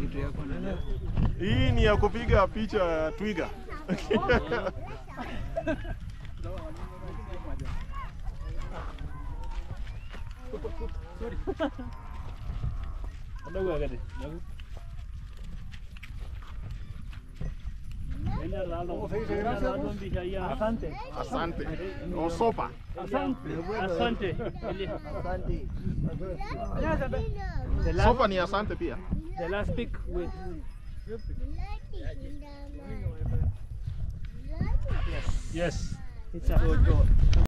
kitu yako na Hii ni ya kupiga picha ya twiga. Asante. Asante. O sopa. Asante. Sopa ni asante pia. The last pick with yes. It's a good goal.